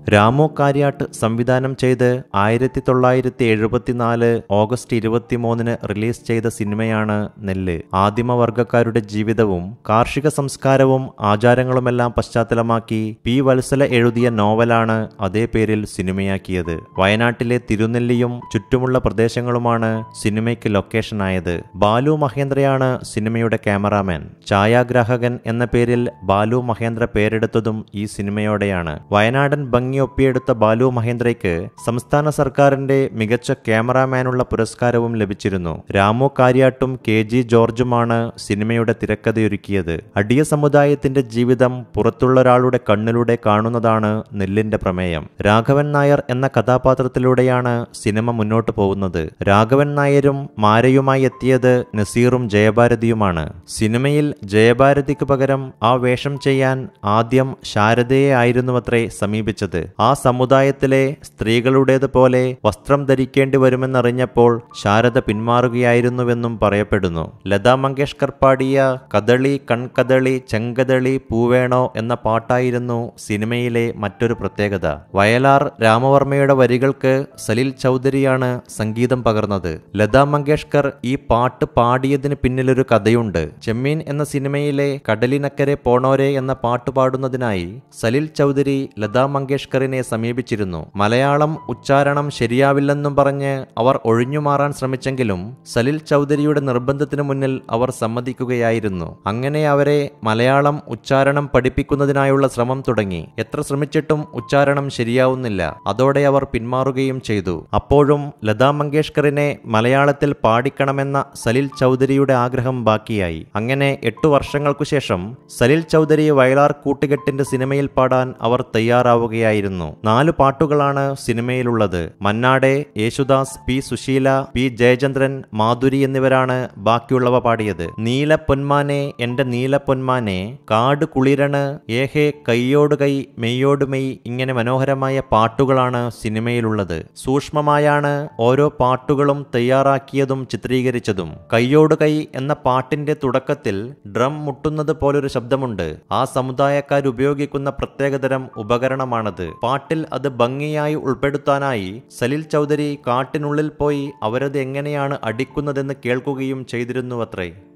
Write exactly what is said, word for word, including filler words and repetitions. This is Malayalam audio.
രാമു കാര്യാട്ട് സംവിധാനം ചെയ്ത് ആയിരത്തി തൊള്ളായിരത്തി എഴുപത്തിനാല് ഓഗസ്റ്റ് ഇരുപത്തിമൂന്നിന് റിലീസ് ചെയ്ത സിനിമയാണ് നെല്ല്. ആദിമവർഗക്കാരുടെ ജീവിതവും കാർഷിക സംസ്കാരവും ആചാരങ്ങളുമെല്ലാം പശ്ചാത്തലമാക്കി പി വത്സല എഴുതിയ നോവലാണ് അതേ പേരിൽ സിനിമയാക്കിയത്. വയനാട്ടിലെ തിരുനെല്ലിയും ചുറ്റുമുള്ള പ്രദേശങ്ങളുമാണ് സിനിമയ്ക്ക് ലൊക്കേഷനായത്. ബാലു മഹേന്ദ്രയാണ് സിനിമയുടെ ക്യാമറാമാൻ. ഛായാഗ്രാഹകൻ എന്ന പേരിൽ ബാലു മഹേന്ദ്ര പേരെടുത്തതും ഈ സിനിമയോടെയാണ്. വയനാടൻ ഭംഗി ഒപ്പിയെടുത്ത ബാലു മഹേന്ദ്രയ്ക്ക് സംസ്ഥാന സർക്കാരിന്റെ മികച്ച ക്യാമറാമാനുള്ള പുരസ്കാരവും ലഭിച്ചിരുന്നു. രാമു കാര്യാട്ടും കെ ജി ജോർജുമാണ് സിനിമയുടെ തിരക്കഥയൊരുക്കിയത്. അടിയ സമുദായത്തിന്റെ ജീവിതം പുറത്തുള്ളൊരാളുടെ കണ്ണിലൂടെ കാണുന്നതാണ് നെല്ലിന്റെ പ്രമേയം. രാഘവൻ നായർ എന്ന കഥാപാത്രത്തിലൂടെയാണ് സിനിമ മുന്നോട്ട് പോകുന്നത്. രാഘവൻ നായരും മാരയുമായി എത്തിയത് നസീറും ജയഭാരതിയുമാണ്. സിനിമയിൽ ജയഭാരതിക്ക് പകരം ആ വേഷം ചെയ്യാൻ ആദ്യം ശാരദയെ ആയിരുന്നുവത്രേ സമീപിച്ചത്. ആ സമുദായത്തിലെ സ്ത്രീകളുടേതുപോലെ വസ്ത്രം ധരിക്കേണ്ടി വരുമെന്നറിഞ്ഞപ്പോൾ ശാരദ പിന്മാറുകയായിരുന്നുവെന്നും പറയപ്പെടുന്നു. ലതാ മങ്കേഷ്കർ പാടിയ കദളി കൺകദളി ചെങ്കദളി പൂവേണോ എന്ന പാട്ടായിരുന്നു സിനിമയിലെ മറ്റൊരു പ്രത്യേകത. വയലാർ രാമവർമ്മയുടെ വരികൾക്ക് സലിൽ ചൗധരിയാണ് സംഗീതം പകർന്നത്. ലതാ മങ്കേഷ്കർ ഈ പാട്ട് പാടിയതിന് പിന്നിലൊരു കഥയുണ്ട്. ചെമ്മീൻ എന്ന സിനിമയിലെ കടലിനക്കരെ പോണോരെ എന്ന പാട്ട് പാടുന്നതിനായി സലിൽ ചൗധരി ലതാ മങ്കേഷ്കറിനെ സമീപിച്ചിരുന്നു. മലയാളം ഉച്ചാരണം ശരിയാവില്ലെന്നും പറഞ്ഞ് അവർ ഒഴിഞ്ഞുമാറാൻ ശ്രമിച്ചെങ്കിലും സലിൽ ചൗധരിയുടെ നിർബന്ധത്തിനു മുന്നിൽ അവർ സമ്മതിക്കുകയായിരുന്നു. അങ്ങനെ അവരെ മലയാളം ഉച്ചാരണം പഠിപ്പിക്കുന്നതിനായുള്ള ശ്രമം തുടങ്ങി. എത്ര ശ്രമിച്ചിട്ടും ഉച്ചാരണം ശരിയാവുന്നില്ല. അതോടെ അവർ പിന്മാറുകയും ചെയ്തു. അപ്പോഴും ലതാ മങ്കേഷ്കറിനെ മലയാളത്തിൽ പാടിക്കണമെന്ന സലിൽ ചൗധരിയുടെ ആഗ്രഹം ബാക്കിയായി. അങ്ങനെ എട്ടു വർഷങ്ങൾക്കു ശേഷം സലിൽ ചൗധരി വയലാർ കൂട്ടുകെട്ടിന്റെ സിനിമയിൽ പാടാൻ അവർ തയ്യാറാവുകയായിരുന്നു. നാലു പാട്ടുകളാണ് സിനിമയിലുള്ളത്. മന്നാടെ, യേശുദാസ്, പി സുശീല, പി ജയചന്ദ്രൻ, മാധുരി എന്നിവരാണ് ബാക്കിയുള്ളവ പാടിയത്. നീല പൊന്മാനെ എന്റെ നീല പൊന്മാനെ, കാട് കുളിരണ്, ഏഹേ കൈയോട് കൈ മെയ്യോട് മെയ് ഇങ്ങനെ മനോഹരമായ പാട്ടുകളാണ് സിനിമയിലുള്ളത്. സൂക്ഷ്മമായാണ് ഓരോ പാട്ടുകളും തയ്യാറാക്കിയതും ചിത്രീകരിച്ചതും. കൈയോട് കൈ എന്ന പാട്ടിന്റെ തുടക്കത്തിൽ ഡ്രം മുട്ടുന്നത് പോലൊരു ശബ്ദമുണ്ട്. ആ സമുദായക്കാരുപയോഗിക്കുന്ന പ്രത്യേകതരം ഉപകരണമാണത്. പാട്ടിൽ അത് ഭംഗിയായി ഉൾപ്പെടുത്താനായി സലിൽ ചൗധരി കാട്ടിനുള്ളിൽ പോയി അവരത് എങ്ങനെയാണ് അടിക്കുന്നതെന്ന് കേൾക്കുകയും ചെയ്തിരുന്നുവത്രേ.